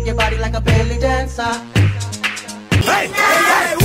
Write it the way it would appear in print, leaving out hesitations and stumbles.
your body like a belly dancer. Hey, hey, hey,